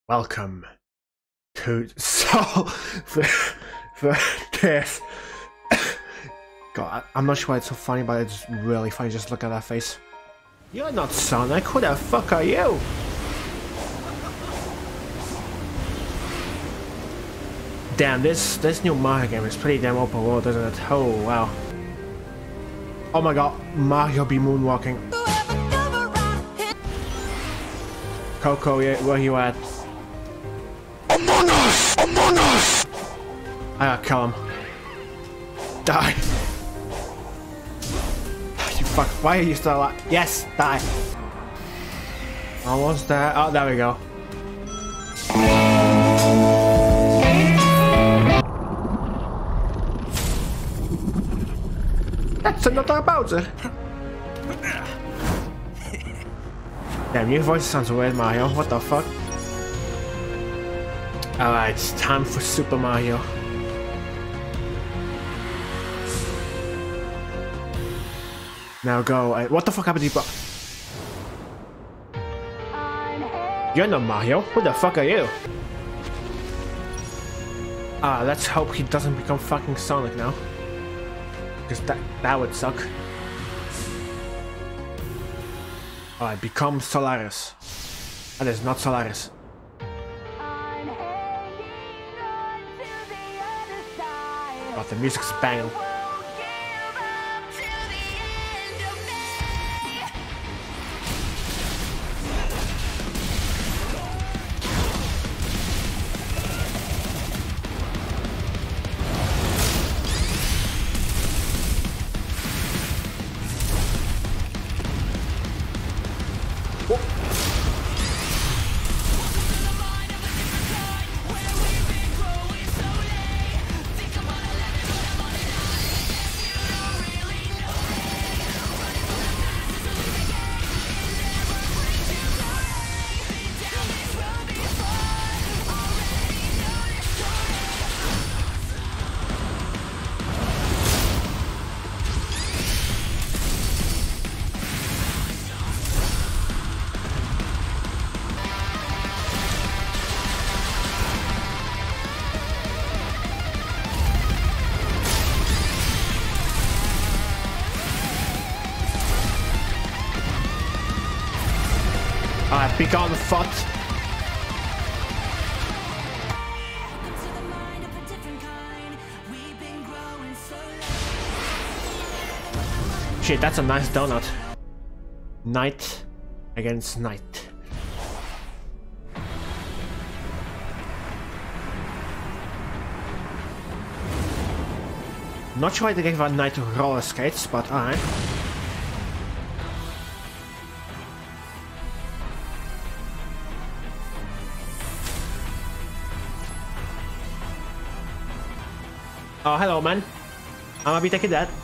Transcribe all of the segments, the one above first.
Welcome to for this. God, I'm not sure why it's so funny, but it's really funny. Just look at that face. You're not Sonic. Who the fuck are you? Damn, this new Mario game is pretty damn open world, isn't it? Oh wow. Oh my god, Mario be moonwalking. Coco, where you at? Among Us! Among Us! I gotta kill him. Die. You fuck, why are you still alive? Yes, die. Almost there. Oh, there we go. That's another Bowser. Damn, your voice sounds weird, Mario. What the fuck? Alright, it's time for Super Mario. Now go. What the fuck happened to you? You're not Mario. Who the fuck are you? Let's hope he doesn't become fucking Sonic now. Because that would suck. Alright, become Solaris. That is not Solaris. Oh, the music's banging. Alright, be gone, fuck. Shit, that's a nice donut. Knight against knight. Not sure why they gave a knight roller skates, but alright. Oh, hello, man. I'm gonna be taking that.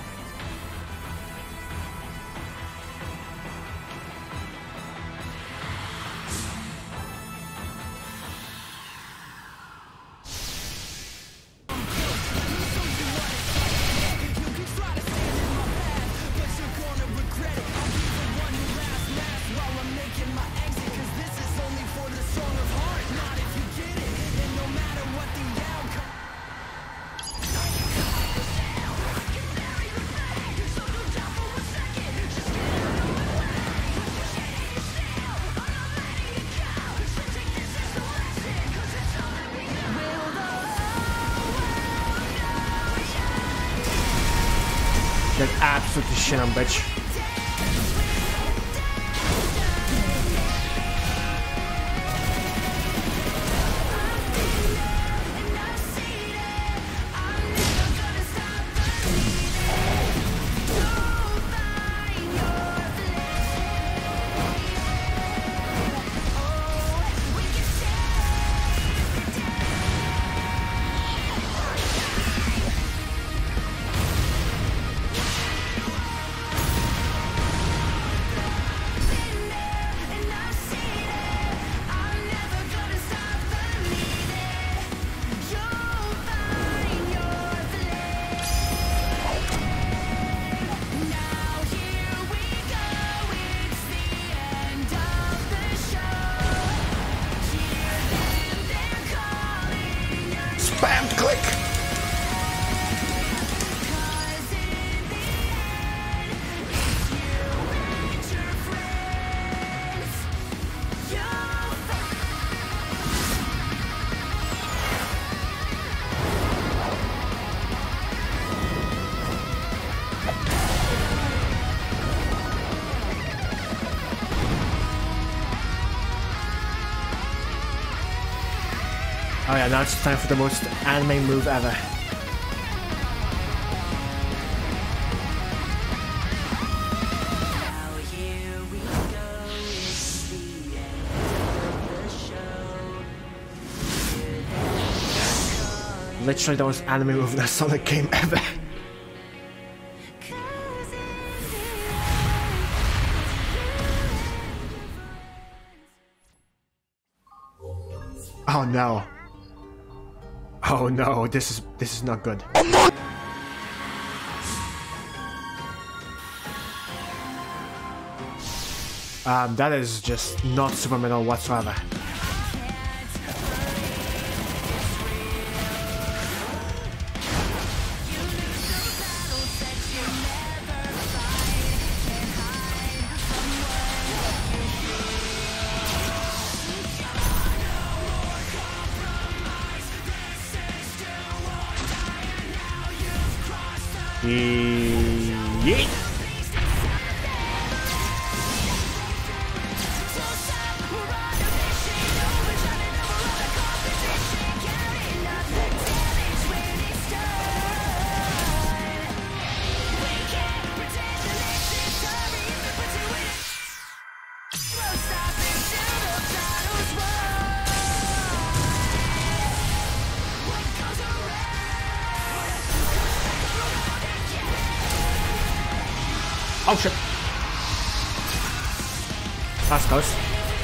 That's absolutely shit on bitch. spammed click. Oh yeah, now it's time for the most anime move ever. Literally the most anime move in a Sonic game ever. Oh no. Oh no, this is not good. That is just not Super Metal whatsoever. Yeet. Oh shit. That's close.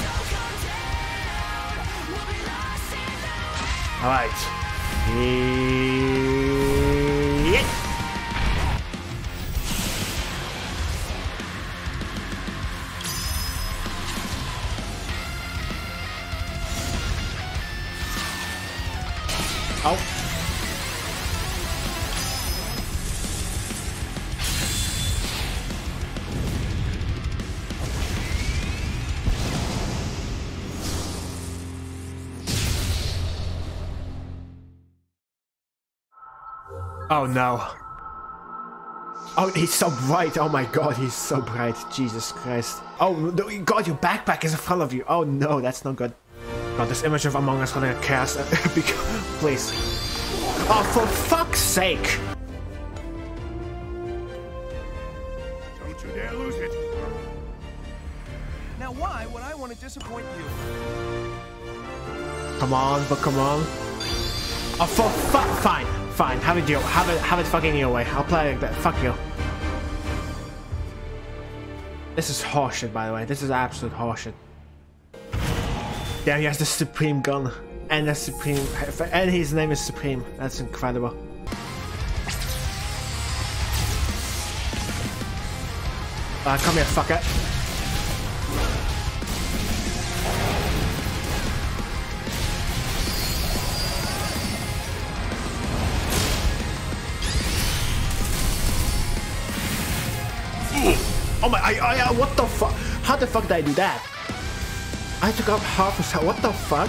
Alright. Yeet. Oh. Oh no. Oh, he's so bright. Oh my god, he's so bright. Jesus Christ. Oh no, god, your backpack is in front of you. Oh no, that's not good. God, this image of Among Us gonna cast. Please. Oh, for fuck's sake. Don't you dare lose it. Now why would I want to disappoint you? Come on, but come on. Oh, for fuck. Fine. Fine, have it fucking your way. I'll play like that. Fuck you. This is horseshit, by the way. This is absolute horseshit. Damn, he has the Supreme gun. And the Supreme... And his name is Supreme. That's incredible. Come here, fucker. Oh my, what the fuck? How the fuck did I do that? I took out half a cell, what the fuck?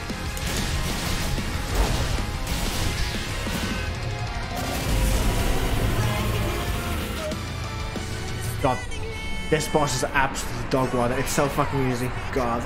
God, this boss is absolute dog water, it's so fucking easy, God.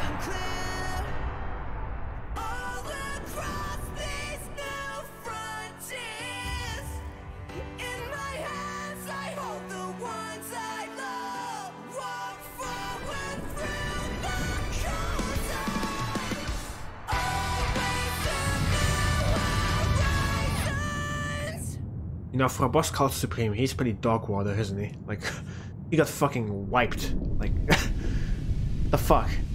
You know, for a boss called Supreme, he's pretty dog water, isn't he? Like, he got fucking wiped. Like, the fuck?